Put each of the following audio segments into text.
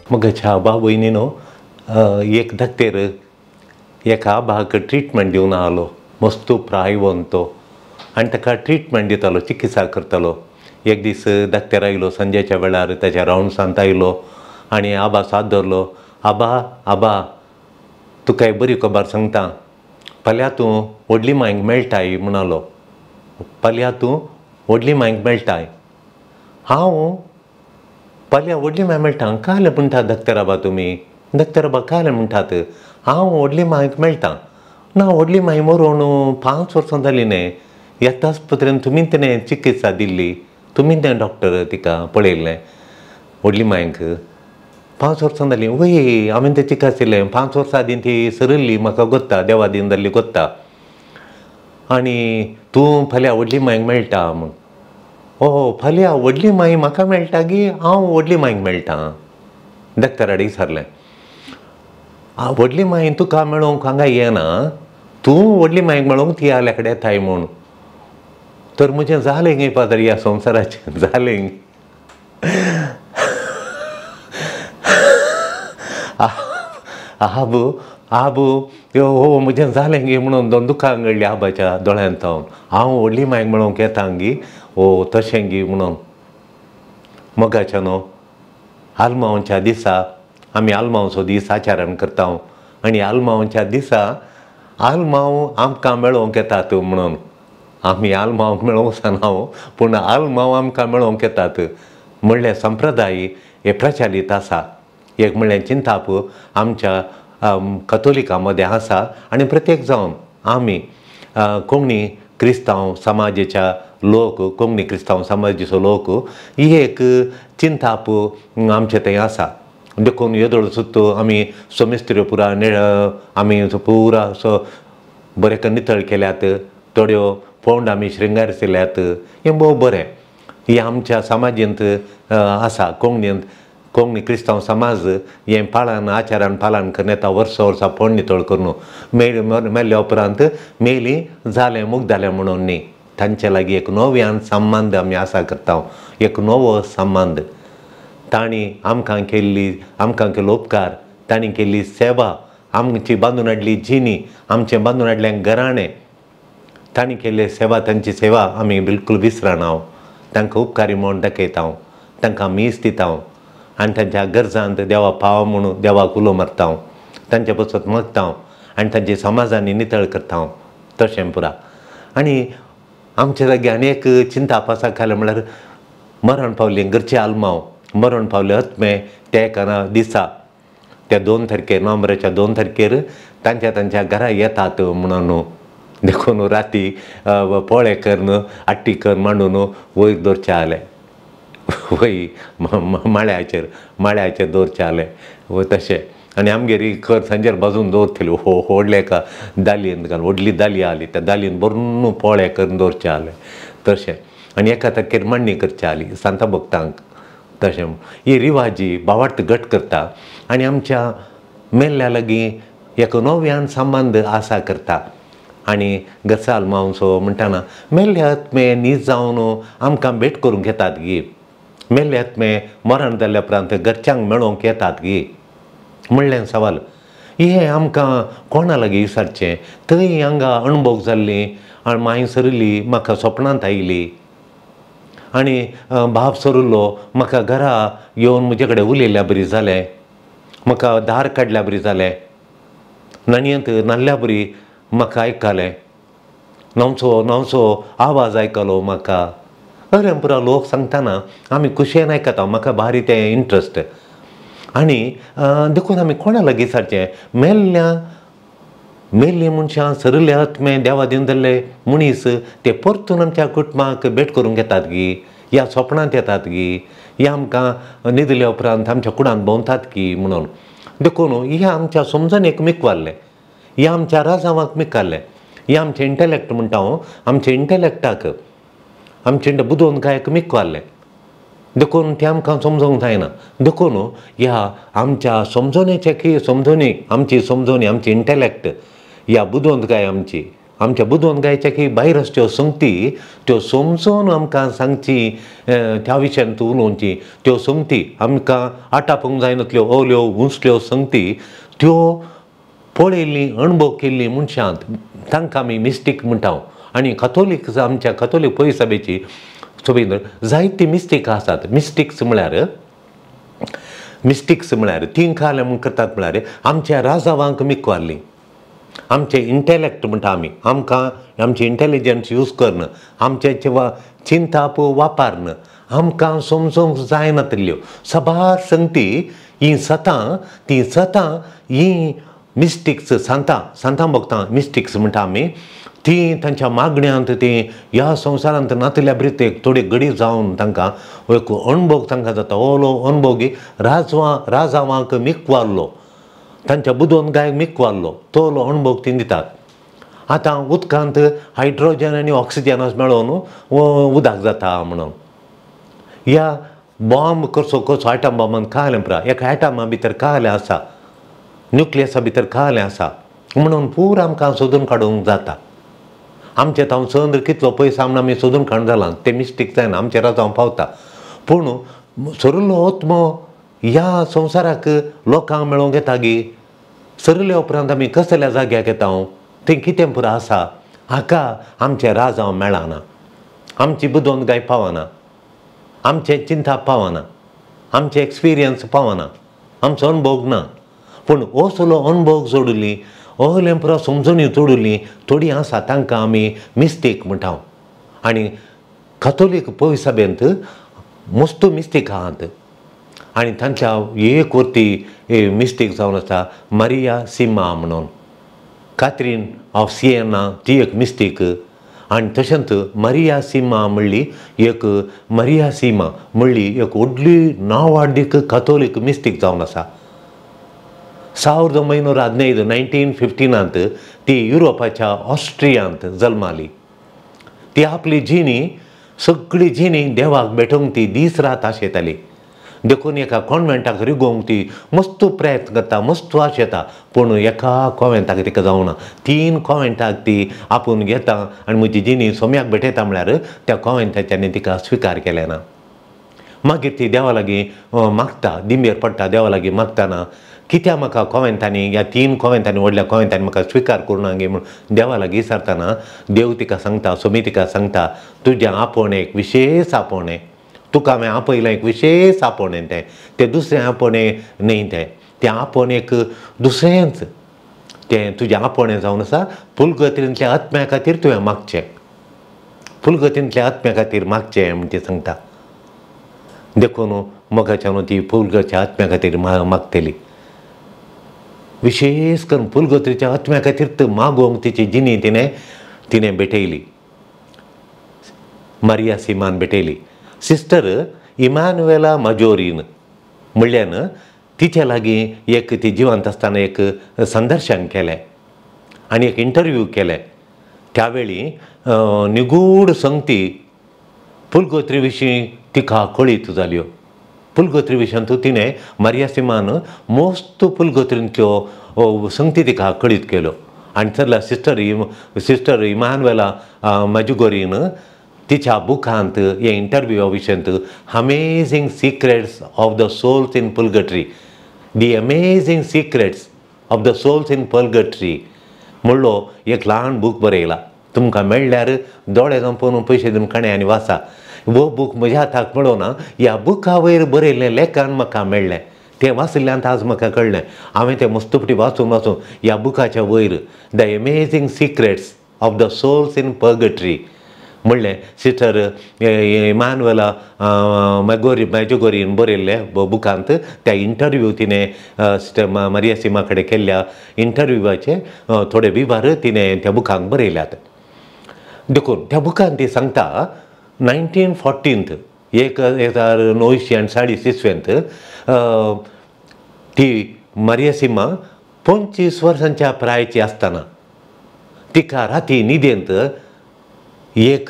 मगाच्या आबा भयणीनो एक धाकटेर एका आबाक ट्रिटमेंट दिवन आलो मस्तू प्रायवन तो आनी ताका ट्रिटमेंट दितालो चिकित्सा करतालो. एक दीस धाकटेर आयलो संजेच्या वेळार ताच्या रावंडसांत आयलो आनी आबा साथ धरलो. आबा आबा तुका एक बरी खबर सांगता, फाल्यां तूं व्हडली मांयक मेळटाय म्हणलो. फाल्यां तूं व्हडली मांयक मेळटाय. हांव फाल्यां व्हडली मांय मेळटा काल म्हणटात धाकटेर आबा तुमी. धाकटेर आबा काल म्हणटात हांव व्हडली मांयक मेळटा. ना व्हडली मांय मरून 5 वर्सां जालीं न्ही. ह्या आस्पत्रेन तुमी तेणें चिकित्सा दिल्ली, तुमी तें डॉक्टर तिका पळयल्लें व्हडली मांयक 5 वर्सां जालीं. वय हांवें तें चिकासिल्लें 5 वर्सां आदीं ती सरल्ली म्हाका गोत्ता, देवा दिन जाल्ली गोत्ता. आनी तूं फाल्यां व्हडली मांयक मेळटा म्हूण. फाल्यां व्हडली मांय म्हाका मेळटा गी हांव व्हडली मांयक मेळटा. धाकटेराडे विचारलें व्हडली मांय तुका मेळोवंक हांगा येना, तूं व्हडली मांयक मेळोवंक ती आल्या कडेन येताय म्हूण. तर म्हजें जालें गे पादर ह्या संवसाराचें जालें. आबू आबू हो म्हजें जालें गे म्हणून दुखां घडली आबाच्या दोळ्यांत हांव व्हडली मांयक मेळोवंक येता गी. तशें गी म्हणून. मोगाच्या न्हू आलमांवाच्या दिसा आमी आलमांवचो दीस आचरण करता आनी आलमांवाच्या दिसा आलमांव आमकां मेळोवंक येतात म्हणून. आमी आलमांवक मेळोवंक वचना पूण आलमांव आमकां मेळोवंक येतात म्हणल्यार संप्रदाय हे प्रचलीत आसा. एक म्हणल्यार चिंताप आमच्या कथोलिकां मदें आसा आनी प्रत्येक जावन आमी कोंकणी क्रिस्तांव समाजाच्या लोक कोंकणी क्रिस्तांव समाजाचो लोक ही एक चिंताप आमचें थंय आसा. देखून येदोळ सुद्दां आमी सोमेस्त्र्यो पुरा आमी पुरा असो बरें नितळ केल्यात. थोड्यो पौंड आमी श्रृंगारसिल्ल्यात. हें भोव बरें. ही आमच्या समाजींत आसा. कोंकणी क्रिस्तांव समाज हें पाळन आचारान पालन करून येता. वर्सां पौंड नितळ करून मेल्ल्या उपरांत मेली जालें मूग जालें म्हणून न्ही. तांचे लागीं एक नव्यान संबंद आमी आसा करता. एक नवो संबंद. तांणी आमकां केल्लो उपकार, तांणी केल्ली सेवा, आमची बांदून हाडली जिणी, आमचें बांदून हाडलें घराणें, तांणी केल्ले सेवा तांची सेवा आमी बिलकूल विसरना. तांकां उपकारी म्हूण दाखयता, तांकां मीस दिता आनी तांच्या गरजांत देवा पाव म्हणून देवाक उलो मारता, तांचे बसत मागता आनी तांचे समाजांनी नितळ करता. तशें पुरा. आनी आमचे जाग्यार आनी एक चिंताप आसा काय म्हणल्यार मरण पावलीं घरचे आलमांव मरण पावले आत्मे ते एका दिसा त्या 2 तारखेर नोव्हेंबराच्या 2 तारखेर तांच्या घरा येतात म्हणून. देखून राती पोळे करून आट्टी मांडून वयर दवरचे जालें. वय माळ्याचेर दवरचे जालें तशें. आनी आमगेर खर सांजेर बाजून दवरतली व्हडले एका दालयेन व्हडली दाली आली त्या दालयेन भरून पोळे करून दवरचे जालें तशें. आनी एका तारखेर मांडणी करची जाली सांता भक्तांक. तशें ही रिवाजी भावार्थ घट करता आनी आमच्या मेल्ल्या लागीं एक नव्यान संबंद आसा करता. आनी गसाल मावसो म्हणटाना मेल्ले आत्मे न्हीद जावन आमकां भेट करूंक येतात गी. मेल्ले आत्मे मरण जाल्ल्या उपरांत घरच्यांक मेळोवंक येतात गी म्हणलें सवाल. हें आमकां कोणा लागीं विचारचें. थंय हांगा अणभव जाल्ली आनी मांय सरली म्हाका सपनांत आयली आनी बाब सरलो म्हाका घरा येवन म्हजे कडेन उलयल्या बरी जालें, म्हाका दार काडल्या बरी जालें, नाणयेंत नाल्ल्या बरी म्हाका आयकलें, न्हवसो आवाज आयकलो म्हाका. अरे पुरा लोक सांगतना आमी खुशयेन आयकता. म्हाका भारी तें इंट्रस्ट. आनी देखून आमी कोणा लागीं विचारचें. मेल्लीं मनशां सरले आत्मे देवा दिवन जाल्ले मनीस ते परतून आमच्या कुटुंबाक भेट करूंक येतात गी. ह्या सपनांत येतात गी. हे आमकां न्हिदल्या उपरांत आमच्या कुडांत भोंवतात की म्हणून. देखून हें आमच्या समजणेक मिकवारलें. हें आमच्या राजावाक मिकारलें. हें आमचें इंटेलॅक्ट म्हणटा आमच्या इंटेलॅक्टाक आमचे बुदोवंकायक मिकवारलें. देखून तें आमकां समजोवंक जायना. देखून ह्या आमच्या समजणेची आमची समजणी आमची इंटेलॅक्ट ह्या बुदोवंकाय आमची आमच्या बुदोवन गायच्या की भायरच त्यो संगती त्यो समजून आमकां सांगची, त्या विशयान तूं उलोवची. त्यो संगती आमकां आटापूंक जायनातल्यो ओल्यो उंचल्यो संगती त्यो पळयल्लीं अणभव केल्लीं मनशांत तांकां आमी मिस्टीक म्हणटा. आनी कथोलीक आमच्या कथोलीक पळय सभेची सभेन जायती मिस्टेक आसात. मिस्टिक्स म्हळ्यार तीं काल म्हूण करतात म्हळ्यार आमच्या राजावांक मिकवाल्लीं, आमचे इंटेलॅक्ट म्हणटा आमी, आमकां आमचे इंटेलिजन्स यूज करन, आमचे चिंताप वापरन, आमकां समजूंक जायनातल्यो साबार संगती हीं सतां हीं मिस्टिक्स सांतां भोगतां मिस्टिक्स म्हणटा आमी, ती तांच्या मागण्यांत ती ह्या संवसारांत नातल्या ब्रितेक थोडी घडी जावन तांकां एक अणभव तांकां जाता. ओलो अणभव राजावांक मिकवाल्लो, तांच्या बुदोवन गायक मिकवाल्लो तो अणभव ती दितात. आतां उदकांत हायड्रोजन आनी ऑक्सिजन मेळोवन उदक जाता म्हणून ह्या बॉम्ब कसो एटम बॉम्बान कायलें पुरा, एका एटमा भितर कायलें आसा, न्युक्लियसा भितर कायलें आसा म्हणून पुरो आमकां सोदून काडूंक जाता. आमचे तांव चंद्र कितलो पयस आमकां आमी सोदून काडूं जालां तें मिस्टेक जायना, आमच्या राजांव पावता. पूण सरिल्लो आत्मो ह्या संवसाराक लोकांक मेळोंक येता गी, सरिल्ल्या उपरांत आमी कसल्या जाग्याक येता, थंय कितें पुरो आसा, हाका आमचे राजांव मेळना, आमची बुदोवन गाय पावना, आमचे चिंता पावना, आमचे एक्सपिरियन्स पावना, आमचो अणभव ना. पूण असलो अणभव जोडिल्ली ओहलें पुरो समजुनी जोडिल्लीं थोडीं आसा तांकां आमी मिस्टेक म्हणटा. आनी कथोलीक पळय सभेंत मस्तो मिस्टेक आहात. आनी तांच्या एक व्हरती मिस्टेक जावन आसा मारिया सिमा म्हणून, कात्रीन ऑफ सिएना ती एक मिस्टेक. आनी तशेंच मारिया सिमा म्हणली एक व्हडली नांवाडीक कथोलीक मिस्टेक जावन आसा. 1915 ती युरोपाच्या ऑस्ट्रियांत जल्माली. ती आपली सगळी जिणी देवाक भेटोवंक ती दीस रात आशेताली. देखून एका कॉन्वेंटाक रिगोवंक ती मस्तो प्रयत्न करता, मस्तो आशेता, पूण एका कॉन्वेंटाक तिका जावना. 3 कॉन्वेंटाक ती आपूण घेता आनी म्हजी जिणी सोम्याक भेटयता म्हळ्यार त्या कॉन्वेंटाच्यांनी तिका स्विकार केलें ना. मागीर ती देवा लागीं मागता, दिंबेर पडटा, देवा लागीं मागतना कित्याक म्हाका कॉन्वेंटांनी ह्या 3 कॉन्वेंटांनी व्हडल्या कॉन्वेंटांनी म्हाका स्विकार करूना गे म्हूण देवा लागीं विचारतना देव तिका सांगता, सोमी तिका सांगता, तुज्या आपोवणेक विशेश आपोवणें, तुका हांवें आपयलें एक विशेश आपोवणें तें दुसरें आपोवणें न्ही, तें आपोवणेक दुसरेंच तें तुजें आपोवणें जावन आसा. फुलगतींतल्या आत्म्या खातीर तुवें मागचें, फुलगतींतल्या आत्म्या खातीर मागचें म्हूण ती सांगता. देखून मोगाच्यान ती फुलगतीच्या आत्म्या खातीर मागतली. विशेश करून फुलगतीच्या आत्म्या खातीर मागोवंक तिची जिणी तिणें भेटयली, मारिया सिमान भेटयली. सिस्टर इमानुएला माजोरीन म्हणल्यान तिच्या लागीं एक ती जिवंत आसतना एक संदर्शन केलें आनी एक इंटरव्यू केलें. त्या वेळी निगूढ संगती फुलगोत्री विशीं तिका कळीत जाल्यो. फुलगोत्री विशयांत तिणें मारिया सिमान मोस्त फुलगोत्रींतल्यो संगती तिका कळीत केल्यो. आनी चल्ला सिस्टर इमानुएला माजोरीन तिच्या बुकांत हे इंटरव्यूआ विशयांत amazing secrets of the souls in purgatory, the amazing secrets of the souls in purgatory म्हणलो एक ल्हान बूक बरयला. तुमकां मेळ्ळ्यार दोळे जावन पयशे दिवन काणे आनी वाचा. वो बूक म्हज्या हाताक मेळोना, ह्या बुका वयर बरयल्लें लेखान म्हाका मेळ्ळें, तें वाचल्ल्यान आज म्हाका कळ्ळें. हांवें तें मस्तपटी वाचून ह्या बुकाच्या वयर the amazing secrets of the souls in purgatory म्हणलें. सिस्टर इमानुएला माजोरीन बरयल्लें बुकांत त्या इंटरव्यू तिणें सिस्टर मारिया सिमा कडेन केल्ल्या इंटरव्यूवाचे थोडे विभार तिणें त्या बुकांक बरयल्यात. देखून त्या बुकान ती सांगता 1914 1946 ती मारिया सिमा 25 वर्सांच्या प्रायाची आसतना तिका राती न्हिदेंत एक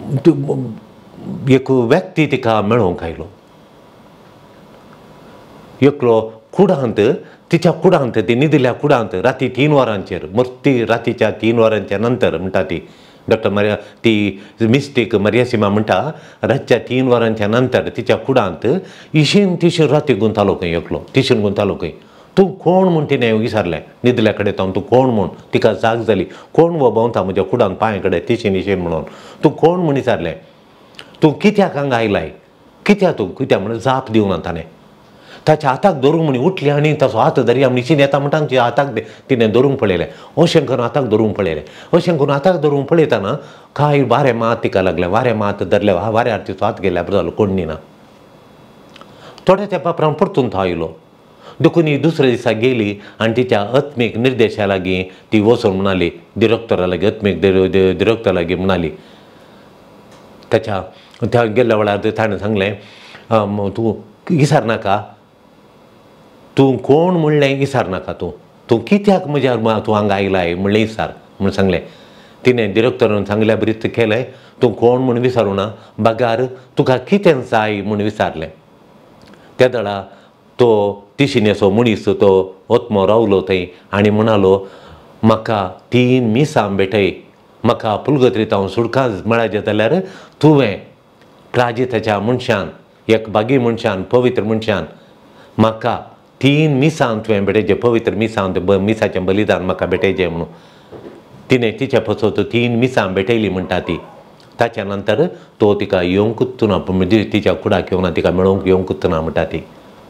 व्यक्ती तिका मेळोवंक आयलो. एकलो कुडांत तिच्या कुडांत ती न्हिदिल्ल्या कुडांत राती 3 वरांचेर मस्ती रातीच्या 3 वरांच्या नंतर म्हणटा ती डॉक्टर मर्या ती मिस्टेक मर्यासिमा म्हणटा रातच्या 3 वरांच्या नंतर तिच्या कुडांत इशीन तिशीन राती गुंतालो खंय एकलो तिशीन गुंतालो खंय तूं कोण म्हूण तिणें विचारलें न्हिदल्या कडेन तो तूं कोण म्हूण तिका जाग जाली कोण वो भोंवता म्हज्या कुडांत पांय कडेन तिशीन इशीन म्हणून तूं कोण म्हूण विचारलें तूं कित्याक हांगा आयलाय कित्याक म्हणून जाप दिवना ताणें ताच्या हाताक धरूंक म्हणी उठली आनी ताचो हात धरया म्हणून येता म्हणटा तिच्या हाताक तिणें धरूंक पळयलें अशें करून हाताक धरूंक पळयलें अशें करून हाताक धरूंक पळयतना कांय वारें मात तिका लागलें वारें मात धरलें वाऱ्यार तिचो हात गेल्या जालो कोण्णी ना थोड्या तेंपा उपरांत परतून तो आयलो देखून दुसऱ्या दिसा गेली आनी तिच्या आत्मीक निर्देशा लागीं ती वचून म्हणाली डिरेक्टरा लागीं आत्मीक डिरेक्टरा लागीं म्हणाली त्या गेल्ल्या वेळार ताणें सांगलें तूं विचारनाका तूं कोण म्हणलें विचारनाका तूं कित्याक म्हज्या तूं हांगा आयलाय म्हणलें विचार म्हूण सांगलें तिणें डिरेक्टरान सांगल्या बरीच केलें तूं कोण म्हूण विचारूं ना बागार तुका कितें जाय म्हूण विचारलें त्या दळा तो तिशिनेचो मनीस तो ओत्मो रावलो थंय आनी म्हणालो म्हाका 3 मिसां भेटय म्हाका पुलगत्रीत हांव सुडका मेळाचें जाल्यार तुवें प्राजिताच्या मनशान एक बागी मनशान पवित्र मनशान म्हाका 3 मिसां तुवें भेटयचें पवित्र मिसां मिसाचें बलिदान म्हाका भेटयचें म्हणून तिणें तिच्या पसत 3 मिसां भेटयली म्हणटा ती ताच्या नंतर तो तिका येवंकूच ना म्हणजे तिच्या कुडाक येवना तिका मेळोवंक येवंकूच ना म्हणटा ती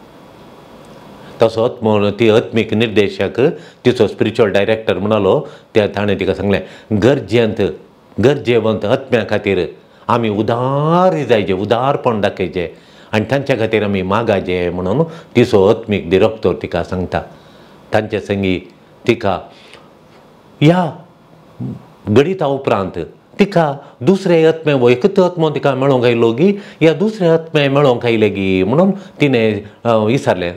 तसोच ती आत्मीक निर्देशक तिचो स्पिरिच्युअल डायरेक्टर म्हणालो त्या ताणें तिका सांगलें गरजेवंत आत्म्या खातीर आमी उदार जायचे उदारपण दाखयचें आनी तांच्या खातीर आमी मागाचें म्हणून तिचो आत्मीक डिरेक्टर तिका सांगता तांचे संगी तिका ह्या गणिता उपरांत तिका दुसरे आत्मे एकच आत्मो तिका मेळोवंक आयलो गी ह्या दुसरे आत्मे मेळोवंक आयले गी म्हणून तिणें विचारलें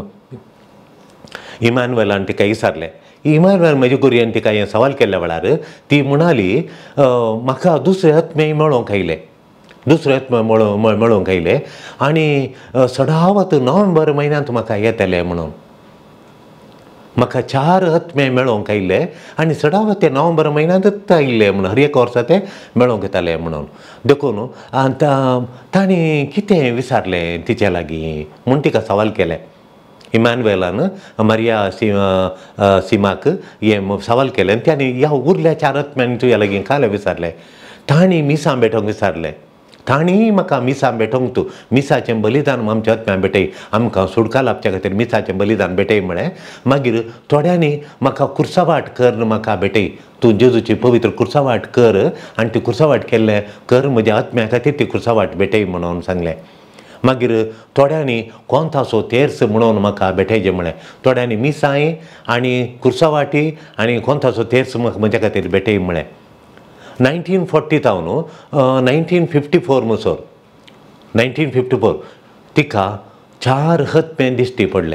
इमानुएलान तिका विचारलें इमानुएल म्हजे कुरयेन तिका हें सवाल केल्ल्या वेळार ती म्हणाली म्हाका दुसरे आत्मे मेळोवंक आयले दुसरे आत्मे मेळोवंक आयले आनी सदावत नोव्हेंबर म्हयन्यांत म्हाका येतले म्हणून म्हाका 4 आत्मे मेळोवंक आयले आनी सदावत ते नोव्हेंबर म्हयन्यांतच आयिल्ले म्हणून हर एक वर्सा ते मेळोवंक येताले म्हणून देखून ताणें कितें विचारलें तिच्या लागीं म्हूण तिका सवाल केले इमानुएलान मरिया सिमाक हें सवाल केलें आनी ताणें ह्या उरल्या 4 आत्म्यांनी तुज्या लागीं काल विचारलें ताणीं मिसां भेटोवंक विचारलें ताणीं म्हाका मिसां भेटोवंक तूं मिसाचें बलिदान आमच्या आत्म्या भेटय आमकां सुडका लाभच्या खातीर मिसाचें बलिदान भेटय म्हळें मागीर थोड्यांनी म्हाका कुर्सावाट कर म्हाका भेटय तूं जेजूची पवित्र कुर्सावाट कर आनी ती कुर्सावाट केल्लें कर म्हज्या आत्म्या खातीर ती कुर्सावाट भेटय म्हणून सांगलें मागीर थोड्यांनी कोंताचो तेर्स म्हणून म्हाका भेटयचें म्हळें थोड्यांनी मिसांय आनी कुर्सावाटी आनी कोंताचो तेर्स म्हाका म्हज्या खातीर भेटय म्हळें 1940 न्हू 1954 म्हणसर 1954 तिका 4 आत्मे दिश्टी पडले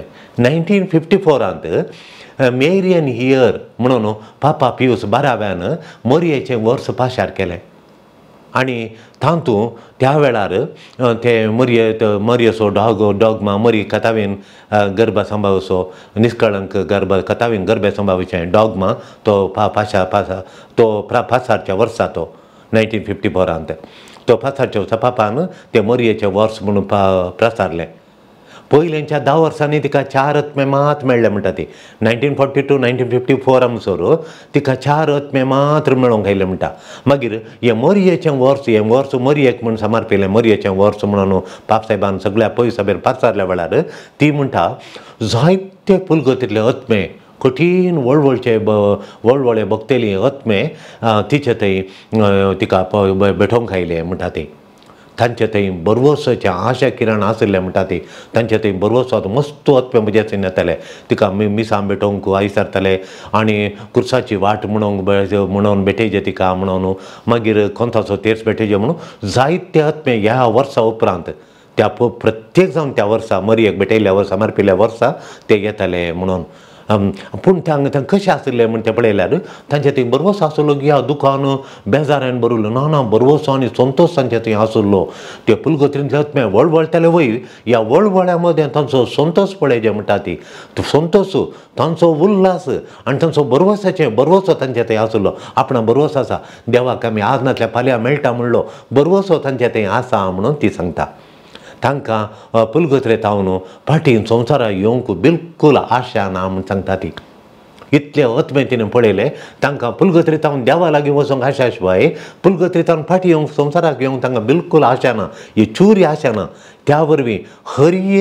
1954 मेरियन इयर म्हणून पापा पियूस 12व्यान मरियेचें वर्स पाशार केलें आनी तातूंत त्या वेळार ते मरियेचो डॉगमा मरी कथावेन गर्भ सांबाळचो निश्कळंक कथावेन गर्भ सांबाळचें डॉगमा तो पासारच्या वर्सा तो 1954 तो पासारच्या वर्सा पापान ते मरियेचें वर्स म्हणून प्रसारलें पयलेंच्या 10 वर्सांनी तिका 4 आत्मे मात मेळ्ळे म्हणटा ती 1942 1954 म्हणसर तिका 4 आत्मे मात्र मेळोवंक आयले म्हणटा मागीर हें मरियेचें वर्स मरियेक म्हूण समर्पिल्लें मरियेचें वर्स म्हणून पाप साहेबान सगळ्या पळय सभेर प्रसारल्या वेळार ती म्हणटा जायते पुलगतींतले आत्मे कठीण व्हडले भक्तेली आत्मे तिचे थंय तिका भेटोवंक आयले म्हणटा ती तांचे थंय बरवसाचें आशा किरण आशिल्लें म्हणटा ती तांचे थंय बरवसात मस्त आत्मे म्हजे थंय येताले तिका मिसां भेटोवंक आयसारताले आनी कुर्साची वाट म्हणून भेटयचे तिका म्हणून मागीर कोंताचो तेर्स भेटयचे म्हणून जायते आत्मे ह्या वर्सा उपरांत त्या प्रत्येक जावन त्या वर्सा मरियेक भेटयल्ल्या वर्सा समर्पिल्ल्या वर्सा ते येताले म्हणून पूण थंय कशें आसलें म्हण तें पळयल्यार तांचे थंय बरोवस आसलो की ह्या दुकान बेजारान बरयलो ना बरोवस आनी संतोश तांचे थंय आसलो ते पुलगत्रींतले वळवळटाले वयर ह्या वळवळ्या मदें तांचो संतोश पळय जे म्हणटा ती संतोश तांचो उल्हास आनी तांचो बरवसो तांचे थंय आसलो आपणा बरवस आसा देवाक आमी आज नातल्या फाल्यां मेळटा म्हणलो बरवसो तांचे थंय आसा म्हणून ती सांगता तांकां पुलगत्रे तावन फाटीं संवसाराक येवंक बिलकूल आशा ना म्हूण सांगता ती इतले आत्मे तिणें पळयले तांकां पुलगत्रे तावन देवा लागीं वचोंक आशा शिवाय पुलगत्रे तावन फाटीं येवंक संवसाराक येवंक तांकां बिलकूल आशा ना ही चूरी आशा ना त्या वरवीं हरी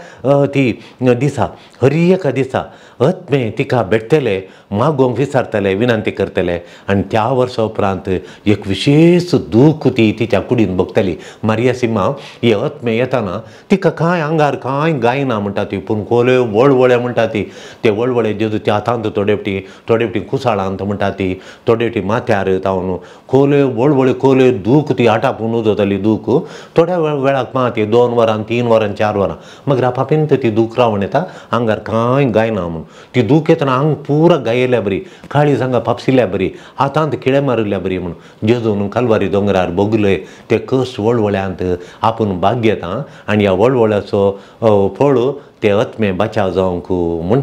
एका दिसा आत्मे तिका भेटतले मागोवंक विचारतले विनंती करतले आनी त्या वर्सा उपरांत एक विशेष दूख ती तिच्या कुडीन भोगतली मारियासिमा हे आत्मे येताना तिका कांय आंगार कांय गायना म्हणटा ती पूण कोल्यो वळवळे म्हणटा ती ते वळवळे जेजू त्या हातांत थोडे कुसाळांत म्हणटा ती थोडे माथ्यार तावन कोल्यो वळवळे कोल्यो दूख ती आटापून उजवताली दूख थोड्या वेळाक ती 2 वरां 3 वरां 4 वरां मागीर आपापींत ती दूख रावण येता आंगार कांय गायना म्हूण ती दूख येतना आंग पुरा गायल्या बरी काळीज हांगा फापसिल्ल्या बरी हातांत खिळे मारिल्ल्या बरी म्हूण जेजून कालवारी दोंगरार भोगले ते कश्ट वळवळ्यांत आपूण भाग घेता आनी ह्या वळवळ्याचो फळ ते आत्मे बचाव जावंक म्हूण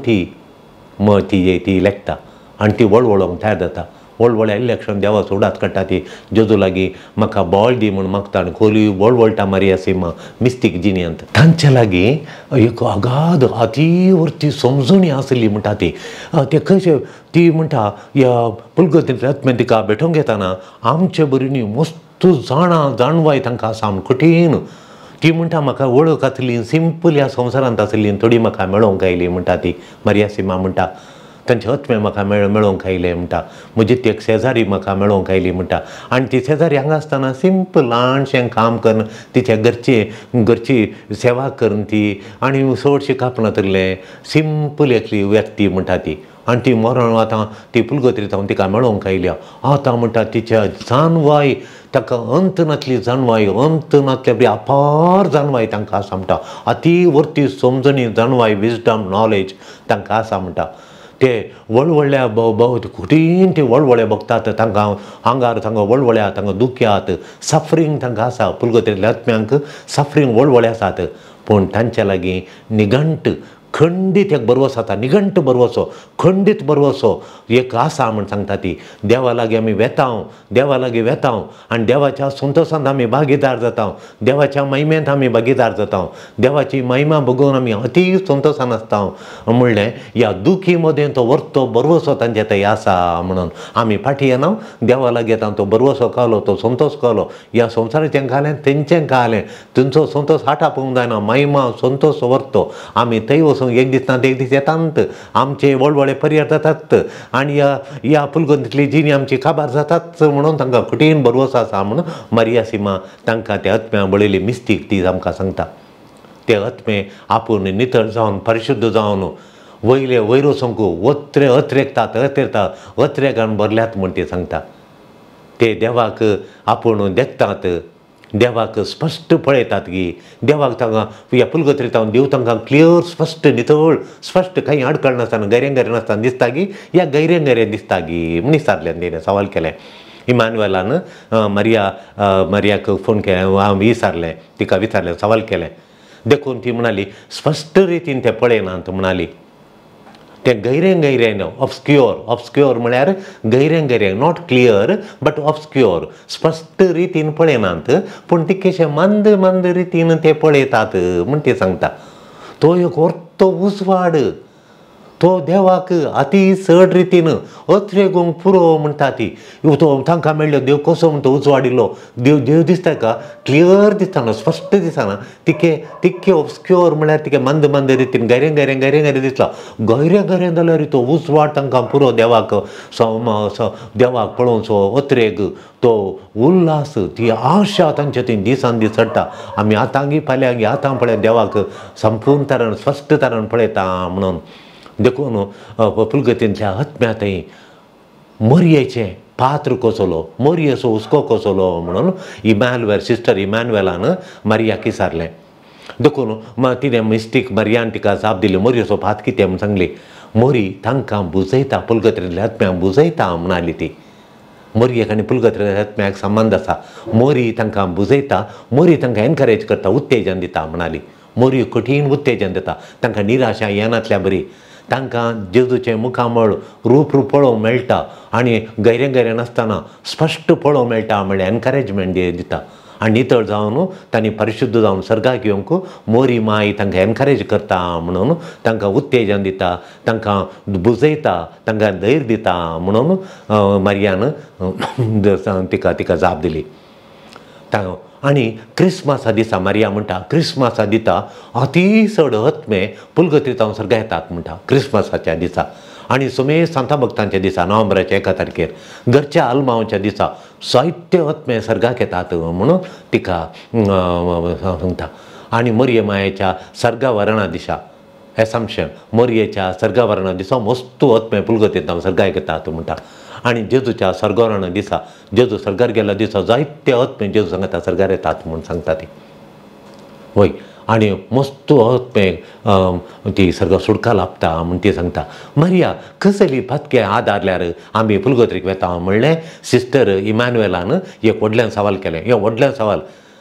ती लेखता आनी ती वळवळोंक तयार जाता वळवळ्या इलेक्शन देवा सोडात काडटा ती जेजू लागीं म्हाका बॉल दी म्हूण मागता आनी खोली वळवळटा मारियासिमा मिस्टीक जिनियंत तांचे लागीं एक अगाध अतिवर्ती समजुणी आसली म्हणटा ती ते कशें ती म्हणटा ह्या पुलगत्रींतल्या आत्मे तिका भेटोवंक येताना आमचे बरीनी मस्त जाणवाय तांकां आसा म्हूण कठीण ती म्हणटा म्हाका वळख आसली सिंपल ह्या संवसारांत आसली थोडी म्हाका मेळोवंक आयली म्हणटा ती मारियासिमा म्हणटा तांचे आत्मे म्हाका मेळोवंक आयले म्हणटा म्हजी ती एक शेजारी म्हाका मेळोवंक आयली म्हणटा आनी ती शेजारी हांगा आसतना सिंपल ल्हानशें काम करून तिच्या घरची सेवा करून ती आनी चडशें कापना तरलें सिंपल एकली व्यक्ती म्हणटा ती आनी ती मरण आतां ती पुलगत्री जावन तिका मेळोवंक आयल्या आतां म्हणटा तिच्या जानवाय ताका अंत नातली जानवाय अंत नातल्या बरी अपार जानवाय तांकां आसा म्हणटा अतिवर्ती समजणी जानवाय विजडम नॉलेज तांकां आसा म्हणटा ते वळवळ्या कठीण ते वळवळे बघतात तांकां आंगार तांकां वळवळ्या तांकां दुख्यात सफरींग तांकां आसा पुलगत्रींतल्या आत्म्यांक सफरींग वळवळे आसात पूण तांच्या लागीं निघंट खंडीत एक बरवसो आसा निघंट बरवसो खंडीत बरवसो एक आसा म्हूण सांगता ती देवा लागीं आमी वेता आनी देवाच्या संतोशांत आमी भागीदार जाता देवाच्या महिमेंत आमी भागीदार जाता देवाची महिमा बघून आमी अति संतोशान आसता म्हणलें ह्या दुखी मदें तो व्हरतो बरवसो तांचे थंय आसा म्हणून आमी फाटीं येना देवा लागीं येता तो बरवसो कळलो तो संतोश कळलो ह्या संवसाराचें कालें तेंचें कालें तुमचो संतोश हाटा पळोवंक जायना महिमा संतोश व्हरतो आमी थंय वचून एक दीस ना एक दीस येतात आमचे वळवळे पर्याय जातात आनी ह्या पुलगत्रींतली जिणी आमची काबार जातात म्हणून तांकां कठीण बरवसो आसा म्हणून मारियासिमा तांकां त्या आत्म्या बळयली मिस्टीक ती आमकां सांगता ते आत्मे आपूण नितळ जावन परिशुध्द जावन वयर वचोंक अत्रेकान भरल्यात म्हूण ते सांगता ते देवाक आपूण देखतात देवाक स्पश्ट पळयतात की देवाक तांकां ह्या पुलगत्री तावन देव तांकां क्लियर स्पश्ट नितळ स्पश्ट काही अडकळ नासतना गैरें नासतना दिसता की ह्या गैरें दिसता की म्हूण विचारलें तेणें सवाल केलें इमानुएलान मारियाक फोन केलें हांव तिका विचारलें सवाल केलें देखून ती म्हणाली स्पश्ट रितीन ते पळयनात म्हणाली ते गैरें ऑब्स्क्युअर म्हळ्यार गैरें नॉट क्लियर बट ऑब्स्क्युअर स्पश्ट रितीन पळयनात पूण ती कशें मंद रितीन ते पळयतात म्हूण ते सांगता तो एक व्हरतो उजवाड तो देवाक अति चड रितीन अत्रेगोंक पुरो म्हणटा ती तो तांकां मेळ्ळो देव कसो म्हणटा उजवाडिल्लो देव दिसता का क्लियर दिसताना स्पश्ट दिसना तिके ऑब्स्क्युअर म्हळ्यार तिके मंद रितीन गैरें दिसला गैरें जाल्यार तो उजवाड तांकां पुरो देवाक पळोवचो अत्रेग तो उल्हास ती आशा तांचे थंय दिसान दीस चडटा आमी आतांगी फाल्यांगी आतां पळय देवाक संपूर्ण तरान स्पश्ट तरान पळयता म्हणून देखून पुलगत्रींतल्या आत्म्या थंय मोरयेचें पात्र कसलो मोरयेचो हुस्को कसलो म्हणून सिस्टर इमॅन्युएलान मारियाक विचारलें देखून तिणें मिस्टीक मरयान तिका जाप दिली, मोरी असो भात कितें म्हूण सांगली. मोरी तांकां बुजयता, पुलगत्रेंतल्या आत्म्यांक बुजयता म्हणली ती. मोरयेक आनी पुलगत्रेंतल्या आत्म्याक संबंद आसा. मोरी तांकां बुजयता, मोरी तांकां एनकरेज करता, उत्तेजन दिता म्हणली. मोरी कठीण उत्तेजन दिता, तांकां निराशा येनातल्या बरी. तांकां जेजूचें मुखामळ रूप पळोवंक मेळटा आनी गैरें गैरें नासतना स्पश्ट पळोवंक मेळटा म्हणल्यार एनकरेजमेंट दिता. आनी नितळ जावन तांणी परिशुध्द जावन सर्गाक येवंक मोरी माय तांकां एनकरेज करता म्हणून तांकां उत्तेजन दिता, तांकां बुजयता, तांकां धैर्य दिता म्हणून मरयान तिका जाप दिली. आनी क्रिस्मसा दिसा मरया म्हणटा, क्रिस्मसा दिता अतिचड आत्मे पुलगत्रीत हांव सर्गा येतात म्हणटा क्रिस्मसाच्या दिसा. आनी सुमेर सांता भक्तांच्या दिसा नोव्हेंबराच्या 1 तारखेर घरच्या आल्मांच्या दिसा जायते आत्मे सर्गाक येतात म्हणून तिका सांगता. आनी मोरये मायेच्या सर्गावरणा दिसा एसम्पशन, मोरयेच्या सर्गावरणा दिसा मस्तू आत्मे पुलगत्रीत हांव सर्गाक येतात म्हणटा. आनी जेजूच्या सर्गावरणा दिसा, जेजू सर्गार गेल्या दिसा जायते आत्मे जेजू सांगता सर्गार येतात म्हणून सांगता ती. वय आनी मस्तू आत्मे ती सर्गा सुडका लाभता म्हूण ती सांगता. मरिया कसली फातके आदारल्यार आमी पुलगत्रीक वेता म्हणलें सिस्टर इमॅन्युएलान एक व्हडलें सवाल केलें. हें व्हडलें सवाल,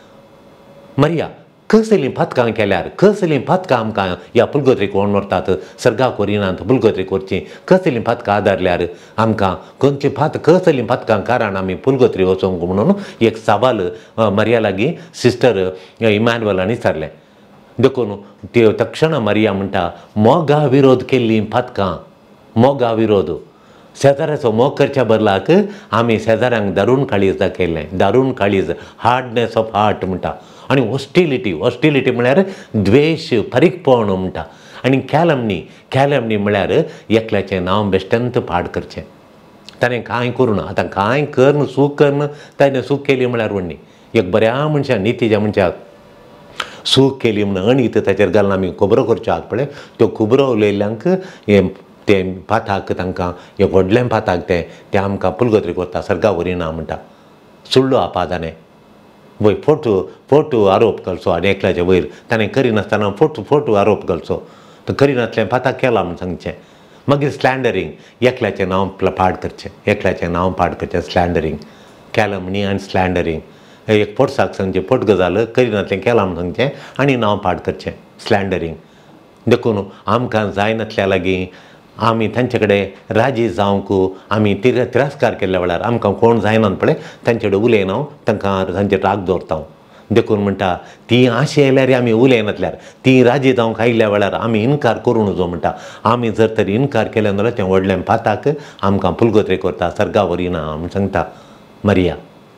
मरिया कसलीं फातकां केल्यार, कसलीं फातकां आमकां ह्या पुलगत्रीक व्हरून व्हरतात, सर्गाक व्हरिनात पुलगत्रीक व्हरचीं, कसलीं फातकां आदारल्यार आमकां खंयची कसलीं फातकां कारण आमी पुलगत्री वचोंक म्हणून एक सवाल मरिया लागीं सिस्टर इमॅन्युएलान विचारलें. देखून ती तक्षण मरिया म्हणटा, मोगा विरोध केल्लीं फातकां, मोगा विरोध शेजाऱ्याचो मोग करच्या बदलाक आमी शेजाऱ्यांक दारूण काळीज दाखयलें, दारूण काळीज, हार्डनेस ऑफ हार्ट म्हणटा. आनी हॉस्टिलिटी म्हळ्यार द्वेश, फारीकपण म्हणटा. आनी कॅलमनी म्हळ्यार एकल्याचें नांव बेश्टेंत पाड करचें. ताणें कांय करूं ना, आतां कांय करन सूख करन ताणें सूख केली म्हळ्यार व्हडली. एक बऱ्या मनशाक, नितीच्या मनशाक सूख केली म्हणून अणीत ताचेर घालून आमी खबरो करच्यो आहात पळय, त्यो खबरो उलयल्यांक ते फाताक तांकां एक व्हडलें फाताक ते आमकां पुलगत्रीक व्हरता, सर्गाक व्हरिना म्हणटा. सुळ्ळो आपादाने वय फोटो आरोप घालचो आनी एकल्याच्या वयर ताणें करिनासतना फोटो आरोप घालचो, करिनासलें फाताक केलां म्हूण सांगचें. मागीर स्लँडरींग, एकल्याचें नांव पाड करचें, एकल्याचें नांव पाड करचें, स्लँडरींग, कॅलमनी आनी स्लँडरींग. एक पोटसाक सांगचें, पोट गजाल करिनासलें केलां म्हूण सांगचें आनी नांव पाड करचें, स्लँडरींग. देखून आमकां जायनासल्या लागीं आमी तांचे कडेन राजी जावंक आमी तिरस्कार केल्ल्या वेळार आमकां कोण जायनात पळय तांचे कडेन उलयना, तांकां तांचेर राग दवरता. देखून म्हणटा ती आशी येयल्यार आमी उलयनातल्यार, ती राजी जावंक आयिल्ल्या वेळार आमी इन्कार करूं नजो म्हणटा. आमी जर तर इन्कार केलें जाल्यार तें व्हडलें फाताक आमकां पुलगत्रीक व्हरता, सर्गा व्हरिना म्हूण सांगता मरिया.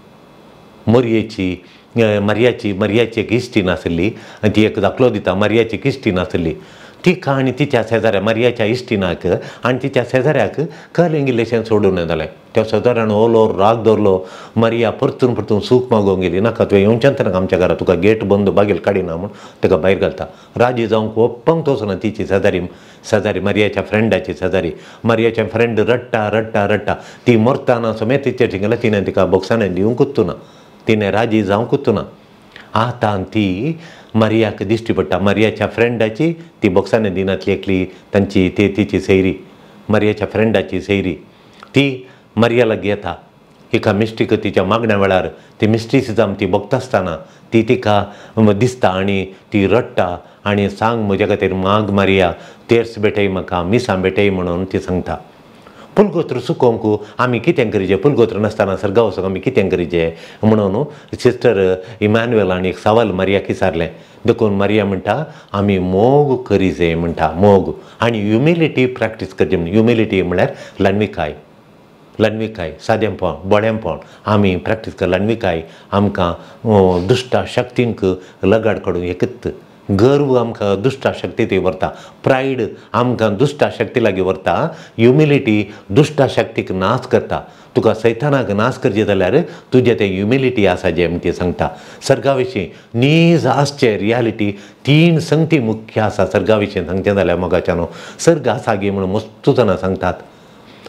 मरियाची एक इश्टीण आसली आनी ती एक दाखलो दिता. मरियाची एक इश्टीण आसली, तिका आनी तिच्या शेजाऱ्या, मरियाच्या इश्टिणाक आनी तिच्या शेजाऱ्याक कलिंग इलेशन सोडून जालें. त्या शेजाऱ्यान ओलो राग धरलो. मरिया परतून सूख मागोवंक गेली, नाका तुवें येवचेंच नाका आमच्या घरा, तुका गेट बंद बागेल काडिना म्हूण ताका भायर घालता. राजी जावंक ओप्पांक वचना तिची शेजारी मरियाच्या फ्रेंडाची शेजारी. मरियाचें फ्रेंड रडटा. ती मरतना समेत तिचेर थिंगला, तिणें तिका बोक्सांनी दिवंकूच ना, तिणें राजी जावंकूच ना. आतां ती मरियाक दिश्टी पडटा, मरियाच्या फ्रेंडाची ती बोक्सांनी दिनातली एकली तांची तिची सैरी, मरियाच्या फ्रेंडाची सैरी. ती मरिया लागीं येता, एका मिस्टीक तिच्या मागण्या वेळार ती मिस्टिसिजम ती भोगता आसतना ती तिका दिसता आनी ती रडटा आनी सांग म्हजे खातीर माग मरिया, तेर्स भेटय म्हाका, मिसां भेटय म्हणून ती सांगता. पुलगोत्र सुकोवंक आमी कितें करिचें, पुलगोत्र नासतना सर्गा वचूंक आमी कितें करिचें म्हणून सिस्टर इमॅन्युएलान एक सवाल मरियाक विचारलें. देखून मरिया म्हणटा आमी मोग करिचें म्हणटा, मोग आनी ह्युमिलिटी प्रॅक्टीस करचें म्हणून. ह्युमिलिटी म्हळ्यार लणविकाय, सादेंपण, बळेंपण आमी प्रॅक्टीस कर. लणविकाय आमकां दुश्टा शक्तींक लगाड काडून एकत. गर्व आमकां दुश्टा शक्ती थंय व्हरता, प्रायड आमकां दुश्टा शक्ती लागीं व्हरता, ह्युमिलिटी दुश्टा शक्तीक नाश करता. तुका सैतानाक नाश करचें जाल्यार तुजें तें ह्युमिलिटी आसा जें म्हणटी सांगता. सर्गा विशीं नीज आसचें रियालिटी 3 संगती मुख्य आसा सर्गा विशीं सांगचें जाल्यार मोगाच्यान. सर्ग आसा गे म्हणून मस्तू जाणां सांगतात.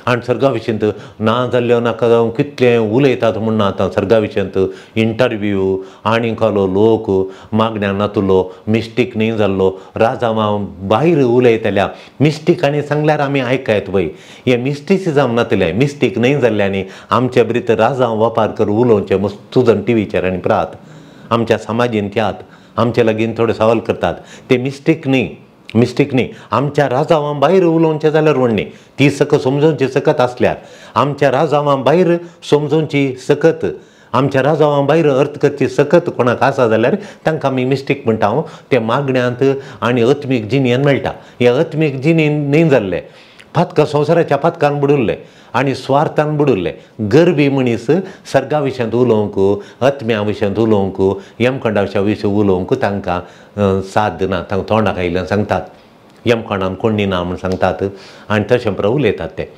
आनी सर्गा विशीं ना जाल्ल्यो नाका जावं कितलें उलयतात म्हूण आतां सर्गा विशीं इंटरव्यू आनी कोलो लोक मागण्यान नातुलो मिस्टेक न्ही जाल्लो राजांवां भायर उलयतल्या मिस्टेकांनी सांगल्यार आमी आयकायत वय हे मिस्टिसिजम नातलें मिस्टेक न्ही जाल्ल्यांनी आमचे भितर राजांव वापारकर उलोवचें मस्त जाण टीव्हीचेर आनी पळयात आमच्या समाजीन त्यात आमचे लागीं थोडे सवाल करतात ते मिस्टेक न्ही आमच्या राजांवां भायर उलोवचें जाल्यार व्हडणी ती समजोवची सकत आसल्यार आमच्या राजांवां भायर समजोवची सकत आमच्या राजांवां भायर अर्थ करची सकत कोणाक आसा जाल्यार तांकां आमी मिस्टेक म्हणटा हांव ते मागण्यांत आनी अत्मीक जिणेन मेळटा हे अत्मीक जिणेन न्ही जाल्ले फातकां संवसाराच्या फातकान बुडिल्ले आनी स्वार्थान बुडिल्ले गरबी मनीस सर्गा विशयांत उलोवंक आत्म्या विशयांत उलोवंक यमखंडा विशीं उलोवंक तांकां साद ना तांकां तोंडाक आयिल्ल्यान सांगतात यमखंडान कोणी ना म्हूण सांगतात आनी तशें प्रमाणे उलयतात ते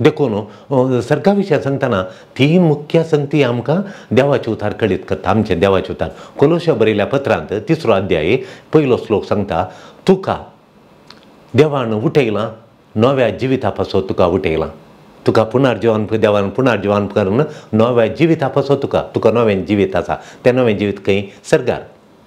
देखून सर्गा विशयां सांगतना 3 मुख्य संगती आमकां देवाचे उतार कळीत करता आमचे देवाचे उतार कोलोशा बरयल्या पत्रांत 3रो अध्याय 1लो श्लोक सांगता तुका देवान उठयलां नव्या जिविता पासो तुका उठयलां तुका पुनर्जिवन देवान पुनर्जिवन करून नव्या जिविता पासो तुका नवें जिवीत आसा तें नवें जिवीत खंय सर्गार